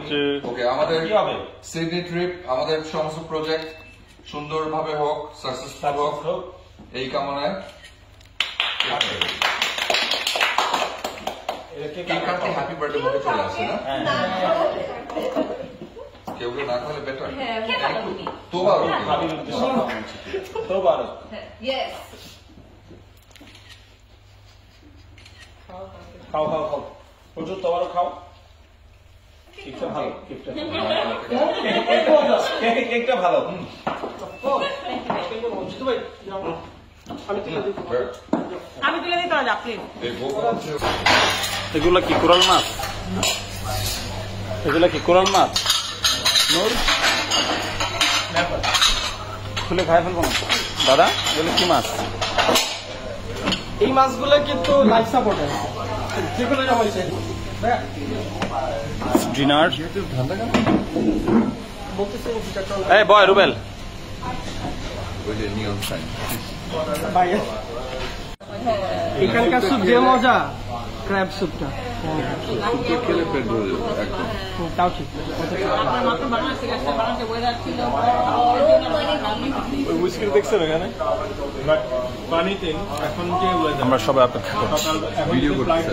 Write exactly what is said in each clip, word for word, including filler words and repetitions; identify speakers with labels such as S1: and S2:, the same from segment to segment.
S1: ওকে, আমাদের Sydney trip, আমাদের সমস্ত প্রজেক্ট সুন্দরভাবে হোক, সাকসেসফুল হোক এই কামনায়। হ্যাপি বার্থডে বলে চলে আসে না, কেউ কেউ না খালে বেটার।
S2: খাও খাও খাও প্রচুর, তোমারও খাও। কেকটা ভালো, কেকটা কেকটা ভালো।
S3: আমি তুলে দিই তোরা যা প্লিজ।
S2: এগুলা কি কোরাল মাছ? এগুলা কি কোরাল মাছ? খুলে খাই ফেলবো না দাদা, এগুলো কি মাছ?
S4: এই মাছগুলো কিন্তু লাইফ সাপোর্ট আছে, যেগুলো হয়েছে
S2: ডিনার। এই বয় রুবেল,
S4: এখানকার স্যুপ যে মজা, ক্র্যাব স্যুপটা
S1: খেলে পেট ভরে যাবে একদম।
S4: তাও ঠিক।
S2: দেখছেন এখানে পানিতে এখন যে আমরা সবাই অপেক্ষা করছি,
S1: ভিডিও করতেছি।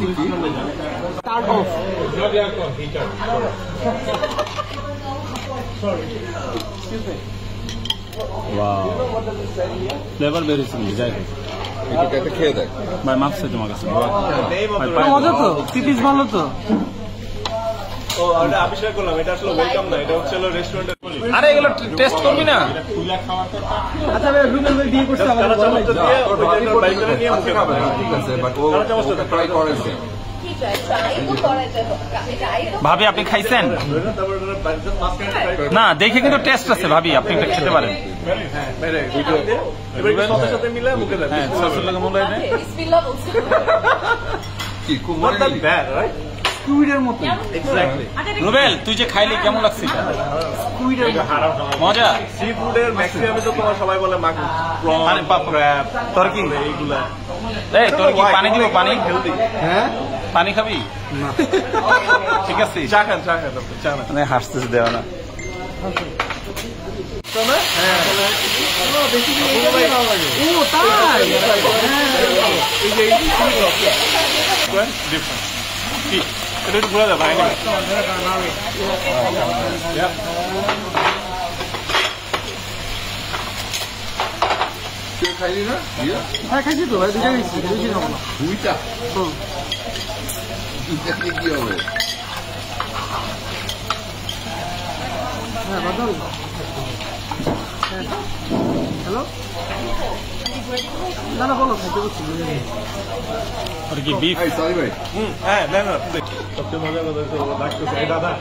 S2: ফ্লেভার বেরিয়েছে যাই হোক,
S1: এটা খেয়ে দেখ
S2: ভাই মাছ আছে তোমার কাছে?
S4: মজা তো, পিস ভালো তো।
S2: ও আমরা আবিষ্কার করলাম এটা আসলে ওয়েলকাম না, এটা হচ্ছে রেস্টুরেন্টের। আরে এগুলো টেস্ট করবি না? তুলা খাওয়াটা
S4: আচ্ছা ভাই, রুবেল ভাই বিয়ে করতে আমাদের বলা
S2: চামচ দিয়ে ওটা বাইক করে নিয়ে মুখে খাবে।
S1: ঠিক আছে, বাট ও ওটা ট্রাই করেছে।
S2: ভাবি আপনি খাইছেন না? দেখে কিন্তু টেস্ট আছে ভাবি, আপনি এটা খেতে পারেন। রুবেল তুই যে খাইলি কেমন লাগছে? মজা। সি ফুডের ম্যাক্সিমামে তো তোমার সবাই বলে তোর কি এইগুলা, এই তোর কি পানি দিব? পানি হেলদি? হ্যাঁ পানি খাবি? ঠিক আছে, চা খান, চা খান, চা না হাসতেছে দেওয়া না। এটা একটু ঘুরে যাবে।
S1: খাইলি না?
S4: হ্যাঁ খাইছি তো ভাই, দুইটা খাইছি, বেশি খাবো না।
S1: দুইটা? দুইটা কি হবে?
S4: হ্যাঁ বাদল, হ্যালো দাদা বলো, খাইতে বলছি।
S2: আর কি বিফ?
S1: সরি ভাই।
S2: হুম হ্যাঁ না না, সবচেয়ে মজার কথা হচ্ছে ডাকতেছে এই দাদা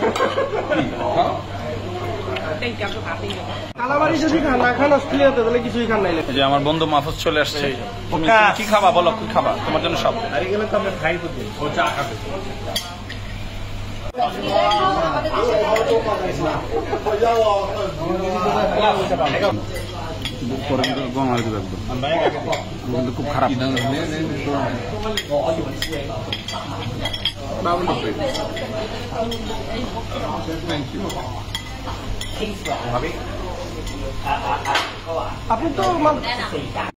S4: কালাবাড়ি যদি না খান অস্ট্রেলিয়াতে, তাহলে কিছুই খান নাই।
S2: যে আমার বন্ধু মাহফুজ চলে আসছে। তুমি কি খাবা বলো? কি খাবা? তোমার জন্য সব। আরে গেলে তো আমরা খাই তো, ও চা খাবে। খুব খারাপ।
S4: আপনি তো